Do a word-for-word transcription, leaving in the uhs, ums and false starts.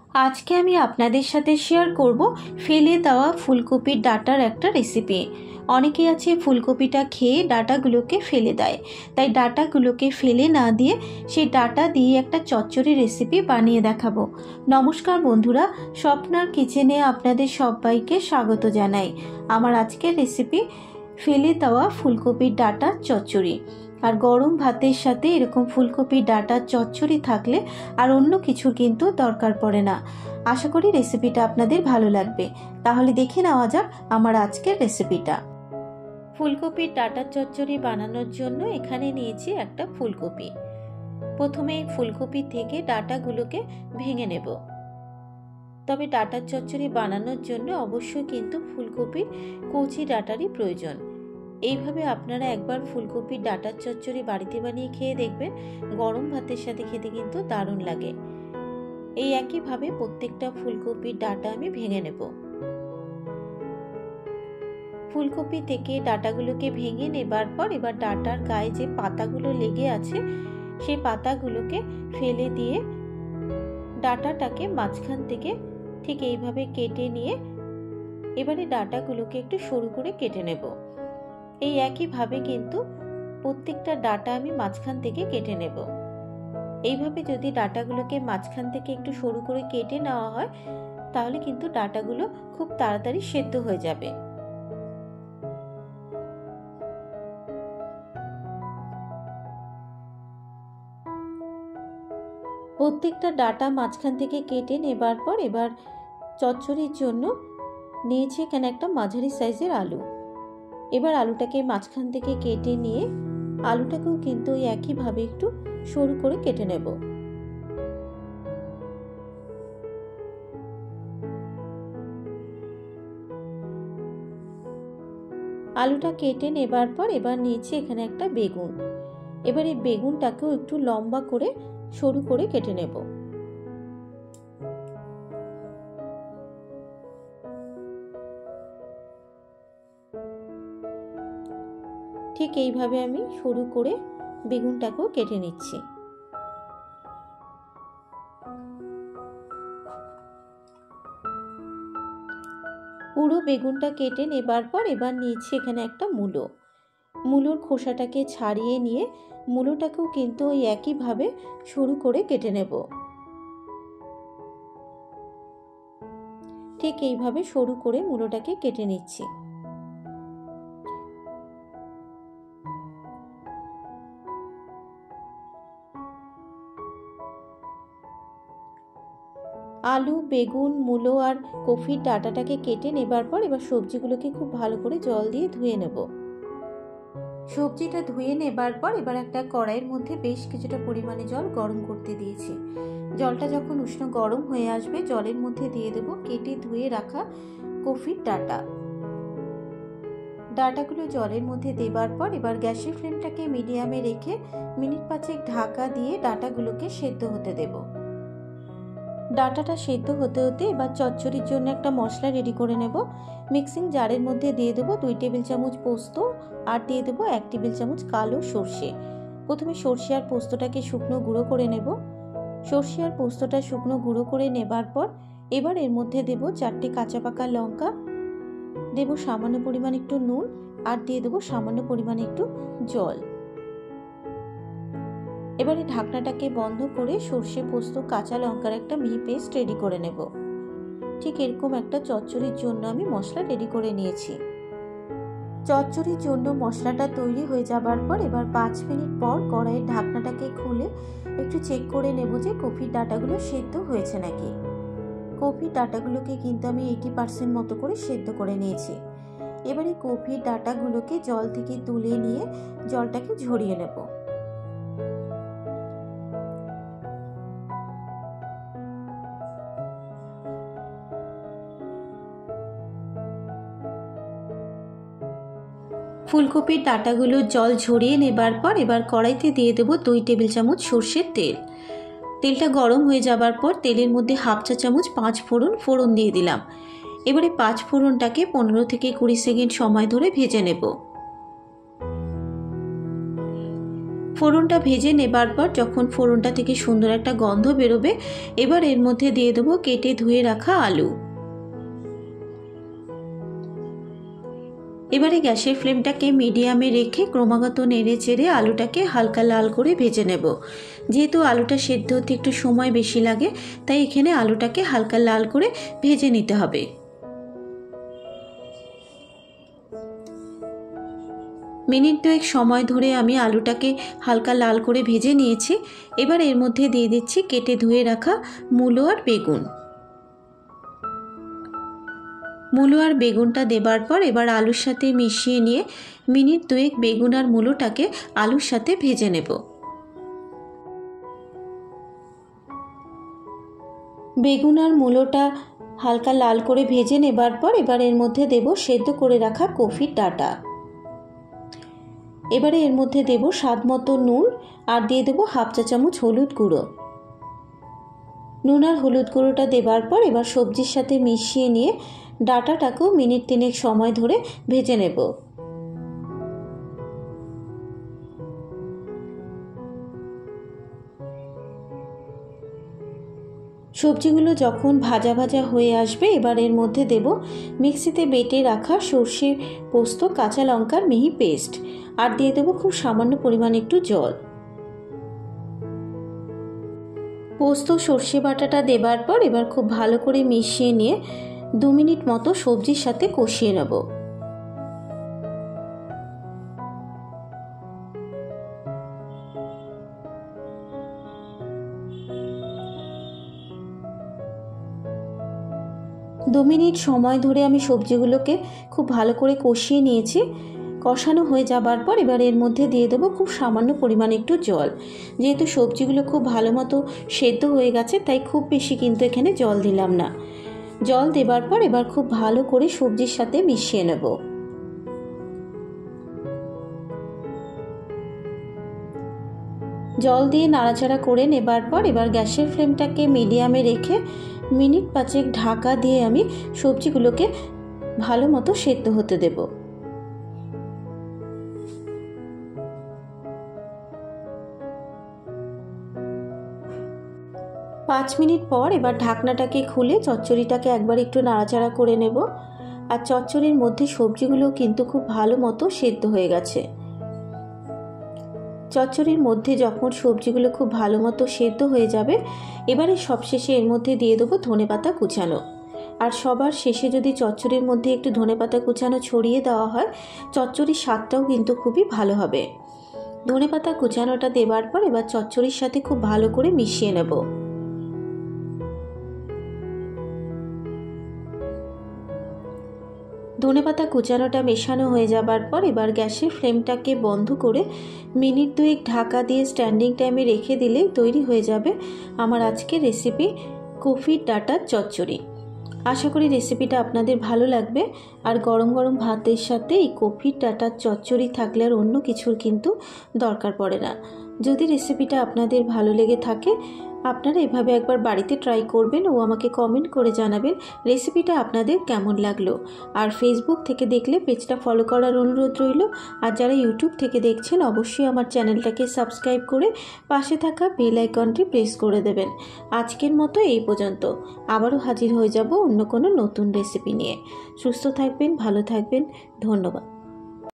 আজকে আমি আপনাদের সাথে শেয়ার করব ফেলে দেওয়া ফুলকপির ডাঁটার একটা রেসিপি। অনেকে আছে ফুলকপিটা খেয়ে ডাঁটাগুলোকে ফেলে দেয়, তাই ডাঁটাগুলোকে ফেলে না দিয়ে সেই ডাঁটা দিয়ে একটা চচ্চড়ি রেসিপি বানিয়ে দেখাবো। নমস্কার বন্ধুরা, স্বপ্নার কিচেনে আপনাদের সবাইকে স্বাগত জানাই। আমার আজকের রেসিপি ফেলে দেওয়া ফুলকপির ডাঁটার চচ্চড়ি। আর গরম ভাতের সাথে এরকম ফুলকপির ডাঁটার চচ্চড়ি থাকলে আর অন্য কিছুর কিন্তু দরকার পড়ে না। আশা করি রেসিপিটা আপনাদের ভালো লাগবে। তাহলে দেখে নেওয়া যাক আমার আজকের রেসিপিটা। ফুলকপির ডাঁটার চচ্চড়ি বানানোর জন্য এখানে নিয়েছি একটা ফুলকপি। প্রথমে ফুলকপি থেকে ডাঁটাগুলোকে ভেঙে নেব। তবে ডাঁটার চচ্চড়ি বানানোর জন্য অবশ্যই কিন্তু ফুলকপির কচি ডাঁটারই প্রয়োজন। এইভাবে আপনারা একবার ফুলকপির ডাঁটার চচ্চড়ি বাড়িতে বানিয়ে খেয়ে দেখবেন, গরম ভাতের সাথে খেতে কিন্তু দারুণ লাগে। এই একইভাবে প্রত্যেকটা ফুলকপির ডাঁটা আমি ভেঙে নেব। ফুলকপি থেকে ডাঁটাগুলোকে ভেঙে নেবার পর এবার ডাঁটার গায়ে যে পাতাগুলো লেগে আছে সেই পাতাগুলোকে ফেলে দিয়ে ডাঁটাটাকে মাঝখান থেকে ঠিক এইভাবে কেটে নিয়ে এবারে ডাঁটাগুলোকে একটু সরু করে কেটে নেব। এই একইভাবে কিন্তু প্রত্যেকটা ডাঁটা আমি মাঝখান থেকে কেটে নেব। এইভাবে যদি ডাঁটাগুলোকে মাঝখান থেকে একটু সরু করে কেটে নেওয়া হয় তাহলে কিন্তু ডাঁটাগুলো খুব তাড়াতাড়ি সেদ্ধ হয়ে যাবে। প্রত্যেকটা ডাঁটা মাঝখান থেকে কেটে নেবার পর এবার চচ্চড়ির জন্য নিয়েছি এখানে একটা মাঝারি সাইজের আলু। এবার আলুটাকে মাঝখান থেকে কেটে নিয়ে আলুটাকেও কিন্তু ওই একইভাবে একটু সরু করে কেটে নেব। আলুটা কেটে নেবার পর এবার নিয়েছি এখানে একটা বেগুন। এবার এই বেগুনটাকেও একটু লম্বা করে সরু করে কেটে নেব। ঠিক এইভাবে আমি সরু করে বেগুনটাকেও কেটে নিচ্ছি। পুরো বেগুনটা কেটে নেবার পর এবার নিয়েছি এখানে একটা মূলো। মূলোর খোসাটাকে ছাড়িয়ে নিয়ে মূলোটাকেও কিন্তু ওই একইভাবে সরু করে কেটে নেব। ঠিক এইভাবে সরু করে মূলোটাকে কেটে নিচ্ছি। আলু, বেগুন, মূলো আর কফির ডাঁটাটাকে কেটে নেবার পর এবার সবজিগুলোকে খুব ভালো করে জল দিয়ে ধুয়ে নেব। সবজিটা ধুয়ে নেবার পর এবার একটা কড়াইয়ের মধ্যে বেশ কিছুটা পরিমাণে জল গরম করতে দিয়েছি। জলটা যখন উষ্ণ গরম হয়ে আসবে জলের মধ্যে দিয়ে দেব কেটে ধুয়ে রাখা কফির ডাঁটা। ডাঁটাগুলো জলের মধ্যে দেবার পর এবার গ্যাসের ফ্লেমটাকে মিডিয়ামে রেখে মিনিট পাঁচেক ঢাকা দিয়ে ডাঁটাগুলোকে সেদ্ধ হতে দেব। ডাঁটাটা সেদ্ধ হতে হতে এবার চচ্চড়ির জন্য একটা মশলা রেডি করে নেব। মিক্সিং জারের মধ্যে দিয়ে দেবো দুই টেবিল চামচ পোস্ত আর দিয়ে দেবো এক টেবিল চামচ কালো সর্ষে। প্রথমে সর্ষে আর পোস্তটাকে শুকনো গুঁড়ো করে নেব। সর্ষে আর পোস্তটা শুকনো গুঁড়ো করে নেবার পর এবার এর মধ্যে দেব চারটে কাঁচা পাকা লঙ্কা, দেব সামান্য পরিমাণ একটু নুন আর দিয়ে দেবো সামান্য পরিমাণ একটু জল। এবারে ঢাকনাটাকে বন্ধ করে সর্ষে, পোস্ত, কাঁচা লঙ্কার একটা মিহি পেস্ট রেডি করে নেব। ঠিক এরকম একটা চচ্চড়ির জন্য আমি মশলা রেডি করে নিয়েছি। চচ্চড়ির জন্য মশলাটা তৈরি হয়ে যাবার পর এবার পাঁচ মিনিট পর কড়াইয়ের ঢাকনাটাকে খুলে একটু চেক করে নেব যে কফির ডাঁটাগুলো সেদ্ধ হয়েছে নাকি। কফির ডাঁটাগুলোকে কিন্তু আমি এইটি পার্সেন্ট মতো করে সেদ্ধ করে নিয়েছি। এবারে কফির ডাঁটাগুলোকে জল থেকে তুলে নিয়ে জলটাকে ঝরিয়ে নেব। ফুলকপির ডাঁটাগুলো জল ঝরিয়ে নেবার পর এবার কড়াইতে দিয়ে দেবো দুই টেবিল চামচ সর্ষের তেল। তেলটা গরম হয়ে যাবার পর তেলের মধ্যে হাফ চা চামচ পাঁচ ফোড়ন ফোড়ন দিয়ে দিলাম। এবারে পাঁচ ফোড়নটাকে পনেরো থেকে কুড়ি সেকেন্ড সময় ধরে ভেজে নেব। ফোড়নটা ভেজে নেবার পর যখন ফোড়নটা থেকে সুন্দর একটা গন্ধ বেরোবে, এবার এর মধ্যে দিয়ে দেবো কেটে ধুয়ে রাখা আলু। এবারে গ্যাসের ফ্লেমটাকে মিডিয়ামে রেখে ক্রমাগত নেড়ে চেড়ে আলুটাকে হালকা লাল করে ভেজে নেব। যেহেতু আলুটা সেদ্ধ হতে একটু সময় বেশি লাগে, তাই এখানে আলুটাকে হালকা লাল করে ভেজে নিতে হবে। মিনিট দুয়েক সময় ধরে আমি আলুটাকে হালকা লাল করে ভেজে নিয়েছি। এবার এর মধ্যে দিয়ে দিচ্ছি কেটে ধুয়ে রাখা মূলো আর বেগুন। মূলো আর বেগুনটা দেবার পর এবার আলুর সাথে মিশিয়ে নিয়ে মিনিট দুয়েক বেগুন আর মূলোটাকে আলুর সাথে ভেজে নেব। বেগুন আর মূলোটা হালকা লাল করে ভেজে নেবার পর এবার এর মধ্যে দেব সেদ্ধ করে রাখা কফির ডাঁটা। এবারে এর মধ্যে দেব স্বাদ মতো নুন আর দিয়ে দেবো হাফ চা চামচ হলুদ গুঁড়ো। নুন আর হলুদ গুঁড়োটা দেবার পর এবার সবজির সাথে মিশিয়ে নিয়ে ডাঁটাটাকেও মিনিট তিনেক সময় ধরে ভেজে নেব। সবজিগুলো যখন ভাজা ভাজা হয়ে আসবে এবার এর মধ্যে দেব মিক্সিতে বেটে রাখা সর্ষে পোস্ত কাঁচা লঙ্কার মিহি পেস্ট আর দিয়ে দেবো খুব সামান্য পরিমাণ একটু জল। পোস্ত সর্ষে বাটাটা দেবার পর এবার খুব ভালো করে মিশিয়ে নিয়ে দু মিনিট মতো সবজির সাথে কষিয়ে নেব। দু মিনিট সময় ধরে আমি সবজিগুলোকে খুব ভালো করে কষিয়ে নিয়েছি। কষানো হয়ে যাবার পর এবার এর মধ্যে দিয়ে দেবো খুব সামান্য পরিমাণ একটু জল। যেহেতু সবজিগুলো খুব ভালো মতো সেদ্ধ হয়ে গেছে তাই খুব বেশি কিন্তু এখানে জল দিলাম না। জল দেবার পর এবার খুব ভালো করে সবজির সাথে মিশিয়ে নেব। জল দিয়ে নাড়াচাড়া করে নেবার পর এবার গ্যাসের ফ্লেমটাকে মিডিয়ামে রেখে মিনিট পাঁচেক ঢাকা দিয়ে আমি সবজিগুলোকে ভালো মতো সেদ্ধ হতে দেব। পাঁচ মিনিট পর এবার ঢাকনাটাকে খুলে চচ্চড়িটাকে একবার একটু নাড়াচাড়া করে নেব। আর চচ্চড়ির মধ্যে সবজিগুলো কিন্তু খুব ভালো মতো সেদ্ধ হয়ে গেছে। চচ্চড়ির মধ্যে যখন সবজিগুলো খুব ভালো মতো সেদ্ধ হয়ে যাবে এবারে সবশেষে এর মধ্যে দিয়ে দেবো ধনেপাতা কুচানো। আর সবার শেষে যদি চচ্চড়ির মধ্যে একটু ধনেপাতা কুচানো ছড়িয়ে দেওয়া হয় চচ্চড়ির স্বাদটাও কিন্তু খুবই ভালো হবে। ধনেপাতা কুচানোটা দেবার পর এবার চচ্চড়ির সাথে খুব ভালো করে মিশিয়ে নেব। ধনেপাতা কুচানোটা মেশানো হয়ে যাবার পর এবার গ্যাসের ফ্লেমটাকে বন্ধ করে মিনিট দুয়েক ঢাকা দিয়ে স্ট্যান্ডিং টাইমে রেখে দিলেই তৈরি হয়ে যাবে আমার আজকের রেসিপি কফির ডাঁটার চচ্চড়ি। আশা করি রেসিপিটা আপনাদের ভালো লাগবে। আর গরম গরম ভাতের সাথে এই কফির ডাঁটার চচ্চড়ি থাকলে আর অন্য কিছুর কিন্তু দরকার পড়ে না। যদি রেসিপিটা আপনাদের ভালো লেগে থাকে আপনারা এভাবে একবার বাড়িতে ট্রাই করবেন ও আমাকে কমেন্ট করে জানাবেন রেসিপিটা আপনাদের কেমন লাগলো। আর ফেসবুক থেকে দেখলে পেজটা ফলো করার অনুরোধ রইল। আর যারা ইউটিউব থেকে দেখছেন অবশ্যই আমার চ্যানেলটাকে সাবস্ক্রাইব করে পাশে থাকা বেল আইকনটি প্রেস করে দেবেন। আজকের মতো এই পর্যন্ত, আবারও হাজির হয়ে যাব অন্য কোনো নতুন রেসিপি নিয়ে। সুস্থ থাকবেন, ভালো থাকবেন, ধন্যবাদ।